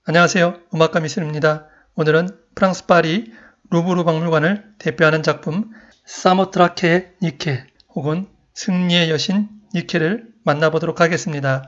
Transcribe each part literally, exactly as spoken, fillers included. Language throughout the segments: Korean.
안녕하세요. 음악가 미술입니다. 오늘은 프랑스 파리 루브르 박물관을 대표하는 작품 사모트라케의 니케 혹은 승리의 여신 니케를 만나보도록 하겠습니다.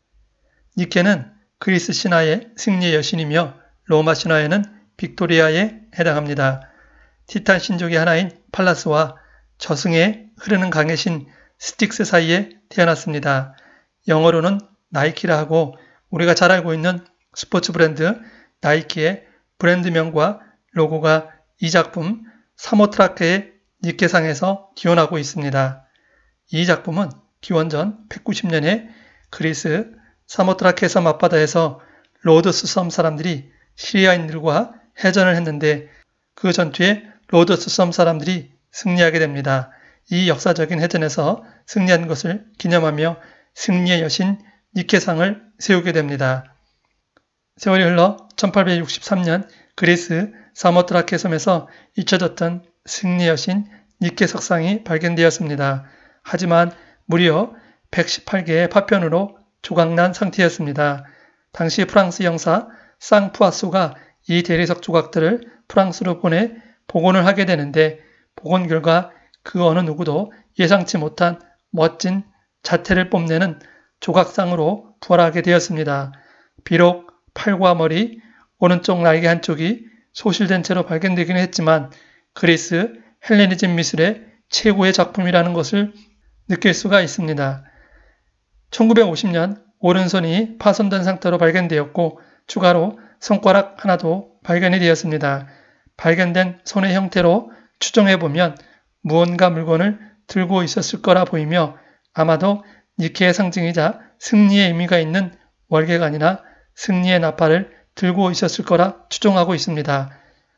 니케는 그리스 신화의 승리의 여신이며 로마 신화에는 빅토리아에 해당합니다. 티탄 신족의 하나인 팔라스와 저승에 흐르는 강의 신 스틱스 사이에 태어났습니다. 영어로는 나이키라 하고 우리가 잘 알고 있는 스포츠 브랜드 나이키의 브랜드명과 로고가 이 작품 사모트라케의 니케상에서 기원하고 있습니다. 이 작품은 기원전 백구십 년에 그리스 사모트라케 섬 앞바다에서 로도스 섬 사람들이 시리아인들과 해전을 했는데 그 전투에 로도스 섬 사람들이 승리하게 됩니다. 이 역사적인 해전에서 승리한 것을 기념하며 승리의 여신 니케상을 세우게 됩니다. 세월이 흘러 천팔백육십삼 년 그리스 사모트라케 섬에서 잊혀졌던 승리의 여신 니케 석상이 발견되었습니다. 하지만 무려 백십팔 개의 파편으로 조각난 상태였습니다. 당시 프랑스 영사 쌍푸아소가 이 대리석 조각들을 프랑스로 보내 복원을 하게 되는데 복원 결과 그 어느 누구도 예상치 못한 멋진 자태를 뽐내는 조각상으로 부활하게 되었습니다. 비록 팔과 머리, 오른쪽 날개 한쪽이 소실된 채로 발견되기는 했지만 그리스 헬레니즘 미술의 최고의 작품이라는 것을 느낄 수가 있습니다. 천구백오십 년 오른손이 파손된 상태로 발견되었고 추가로 손가락 하나도 발견이 되었습니다. 발견된 손의 형태로 추정해보면 무언가 물건을 들고 있었을 거라 보이며 아마도 니케의 상징이자 승리의 의미가 있는 월계관이나 승리의 나팔을 들고 있었을 거라 추정하고 있습니다.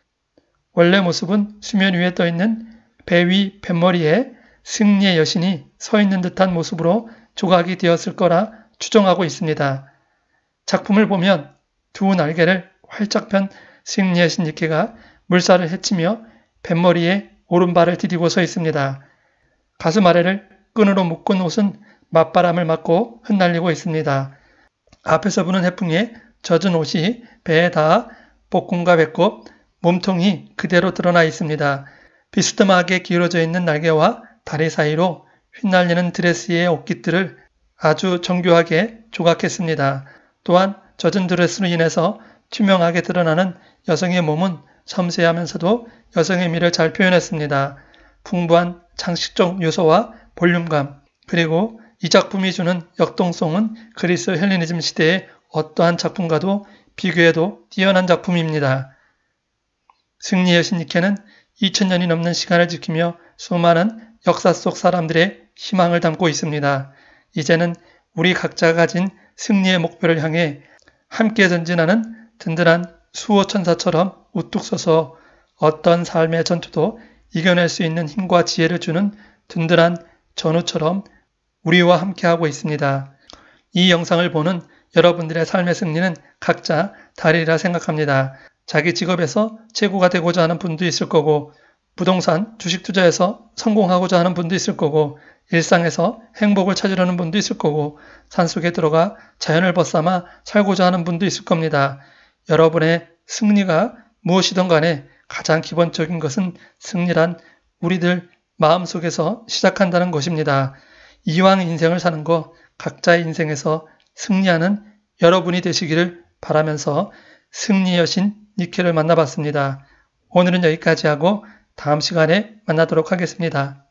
원래 모습은 수면 위에 떠있는 배 위 뱃머리에 승리의 여신이 서 있는 듯한 모습으로 조각이 되었을 거라 추정하고 있습니다. 작품을 보면 두 날개를 활짝 편 승리의 여신 니케가 물살을 헤치며 뱃머리에 오른발을 디디고 서 있습니다. 가슴 아래를 끈으로 묶은 옷은 맞바람을 맞고 흩날리고 있습니다. 앞에서 부는 해풍에 젖은 옷이 배에 닿아 복근과 배꼽, 몸통이 그대로 드러나 있습니다. 비스듬하게 기울어져 있는 날개와 다리 사이로 휘날리는 드레스의 옷깃들을 아주 정교하게 조각했습니다. 또한 젖은 드레스로 인해서 투명하게 드러나는 여성의 몸은 섬세하면서도 여성의 미를 잘 표현했습니다. 풍부한 장식적 요소와 볼륨감, 그리고 이 작품이 주는 역동성은 그리스 헬레니즘 시대의 어떠한 작품과도 비교해도 뛰어난 작품입니다. 승리의 여신 니케는 이천 년이 넘는 시간을 지키며 수많은 역사 속 사람들의 희망을 담고 있습니다. 이제는 우리 각자가 가진 승리의 목표를 향해 함께 전진하는 든든한 수호천사처럼 우뚝 서서 어떤 삶의 전투도 이겨낼 수 있는 힘과 지혜를 주는 든든한 전우처럼 우리와 함께하고 있습니다. 이 영상을 보는 여러분들의 삶의 승리는 각자 다르리라 생각합니다. 자기 직업에서 최고가 되고자 하는 분도 있을 거고 부동산, 주식 투자에서 성공하고자 하는 분도 있을 거고 일상에서 행복을 찾으려는 분도 있을 거고 산속에 들어가 자연을 벗삼아 살고자 하는 분도 있을 겁니다. 여러분의 승리가 무엇이든 간에 가장 기본적인 것은 승리란 우리들 마음속에서 시작한다는 것입니다. 이왕 인생을 사는 거 각자의 인생에서 승리하는 여러분이 되시기를 바라면서 승리의 여신 니케를 만나봤습니다. 오늘은 여기까지 하고 다음 시간에 만나도록 하겠습니다.